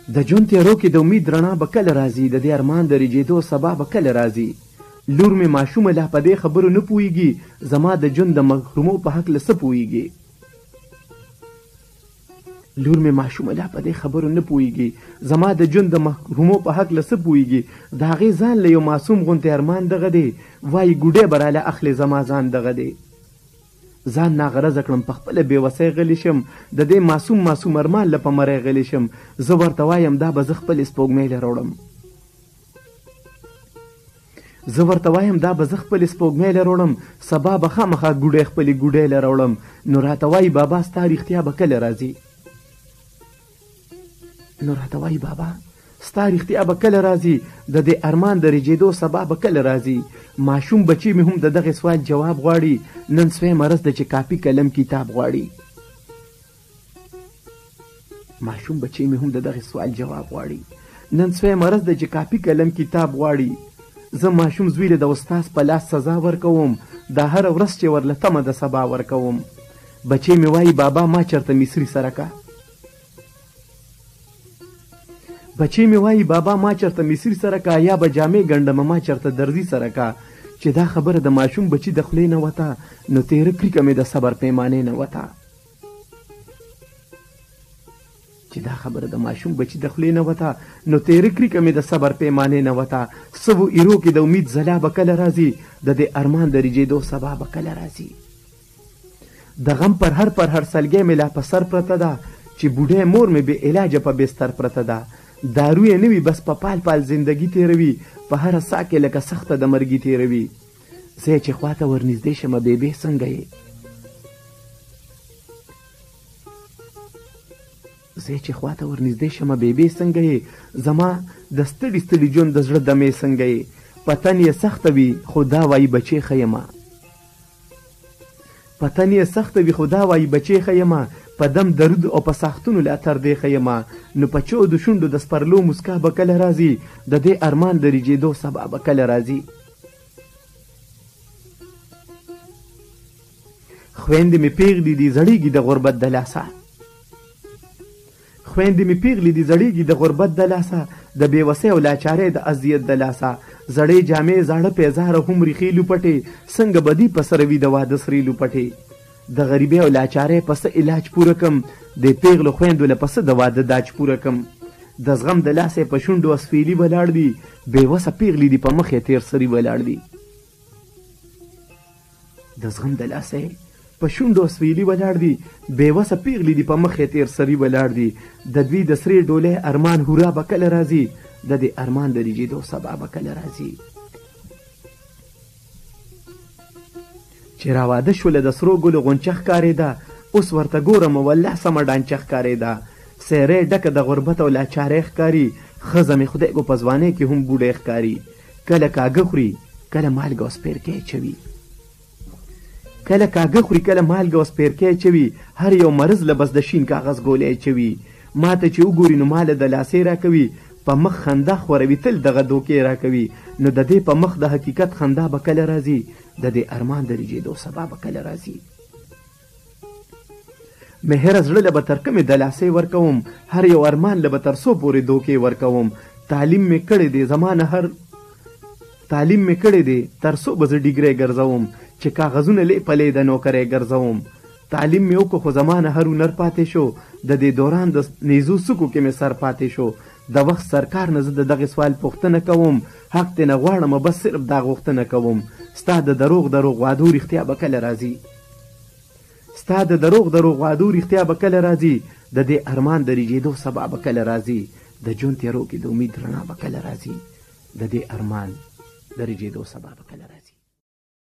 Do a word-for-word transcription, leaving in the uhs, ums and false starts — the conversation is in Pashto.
د ژوند تیارو کې د امید رڼا به کله راځي، د دې ارمان د رېږېدو سبا به کله راځي. لور مې ماشومه لا په دې خبرو نه پوهېږي، زما د ژوند د محرومو په هکله څه پوهېږي. لور مې ماشومه لا په دې خبرو نه پوهېږي، زما د ژوند د محرومو په هکله څه پوهېږي. د هغې ځان له یو معصوم غوندې ارمان دغه دی، وایي ګوډی به راله اخلي زما ځان دغه دی. ځان ناغرضه کړم په خپله بېوسۍ غلی شم، د دې معصوم معصوم ارمان له په مری غلی شم. زه ورته وایم دا به زه خپلې سپوږمۍ له راوړم، زه ورته وایم دا به زه خپلې سپوږمۍ له راوړم، سبا به خامخا ګوډی خپلې ګوډۍ له راوړم. نو راته وایي بابا ستا رښتیا به کله راځي، نو راته وایي بابا ستا رښتیا به کله راځي، د دې ارمان د رېږېدو سبا به کله راځي. ماشوم بچی مې هم د دغې سوال جواب غواړي، نن سوی مرض ده چې کاپي قلم کتاب غواړي. ماشوم بچی مې هم د دغې سوال جواب غواړي، نن سوی مرض ده چې کاپي قلم کتاب غواړي. زه ماشوم زوی له د استاذ په لاس سزا ورکوم، دا هره ورځ چې ورله تمه د سبا ورکوم. بچی مې وایي بابا ما چېرته مصري سره که، بچی مې وایي بابا ما چېرته مصري سره که، یا به جامې ګنډمه ما چېرته درزي سره که. چې دا خبره د ماشوم بچي د خولې نه وته، نو تېره کریکه مې د صبر پیمانې نه وته. چې دا خبره د ماشوم بچي د خولې نه وته، نو تېره کریکه مې د صبر پیمانې نه وته. سوو ایرو کې د امید ځلا به کله راځي، د دې ارمان د رېږېدو سبا به کله راځي. د غم پر هر پر هر سلګۍ مې لا په سر پرته ده، چې بوډۍ مور مې بې علاجه په بستر پرته ده. دارو یې نه وي بس په پال پال زندګي تېروي، په هره ساه کې لکه سخته د مرګي تېروي. زه چې خواته ورنږدې شمه بېبې څنګه یې، زه چې خواته ورنږدې شمه بېبې څنګه یې، زما د ستړي ستړي ژوند د زړه دمې څنګه یې. پتن یې سخته وي خو دا وایي بچې ښه یمه، پتن یې سخته وي خو دا وایي بچې ښه یمه. په دم درود او په ساختونو له اتر دی ښه یمه. نو په چو د شونډو د سپرلو مسکا به کله راځي، د دې ارمان د رېږېدو سبا به کله راځي. خویندې مې پیغلې دي زړېږي د غربت د لاسه، خویندې مې پیغلې دي زړېږي د غربت د لاسه، د بېوسۍ او لاچارۍ د اذیت د لاسه. زړې جامې زاړه پیزاره هم ریښې لوپټې، څنګه به دي په سره وي د واده سرې لوپټې. د غریبۍ او لاچارۍ په څه علاج پوره کم، د پیغلو خویندو له پسه د واده داج پوره کم. د زغم د لاسه په شونډو اسفیلي ولاړ دي، بېوسه پیغلې دي په مخ یې تېر سري ولاړ دي. د زغم د لاسه په شونډو اسفیلي ولاړ دي، بېوسه پیغلې دي په مخ یې تېر سري ولاړ دي. د دوی د سرې ډولۍ ارمان هورا به کله راځي، د دې ارمان د رېږېدو سبا به کله راځي. چې راواده شوله د سرو ګلو غونچه ښکارېده، اوس ورته ګورم والله سمه ډانچه ښکارېده. څېره یې ډکه د غربت او لاچارۍ ښکاري، ښځه مې خدای کو په ځوانۍ کې هم بوډۍ ښکاري. کله کاږه خوري کله مالګه او سپېرکی چوي، کله کاږه خوري کله مالګه او سپېرکی چوي. هر یو مرض له بس د شین کاغذ ګولی چوي. ما ته چې وګوري نو ماله د لاسې راکوي، په مخ خندا خوروي تل دغه دوکې راکوي. نو د دې په مخ د حقیقت خندا به کله راځي، د دې ارمان د رېږېدو سبا به کله راځي. مهره زړه له به تر کمې د لاسې ورکوم، هر یو ارمان له به تر څو پورې دوکې ورکوم. تعلیم مې کړی دی زمانه هر تعلیم مې کړی دی تر څو به زه ډیګرۍ ګرځوم، چې کاغذونه لې پلې د نوکرۍ ګرځوم. تعلیم مې وکړو خو زمانه هر هنر پاتې شو، د دې دوران د نیزو سکو کې مې سر پاتې شو. د وخت سرکار نه زه د دغې سوال پوښتنه کوم، حق دې نه غواړم بس صرف دا غوښتنه کوم. ستا د دروغ دروغ وعدو رښتیا به کله راځي، ستا د دروغ دروغ وعدو رښتیا به کله راځي. د دې ارمان د رېږېدو سبا به کله راځي، د ژوند تیارو کې د امید رڼا به کله راځي. د دې ارمان د رېږېدو سبا به کله راځي.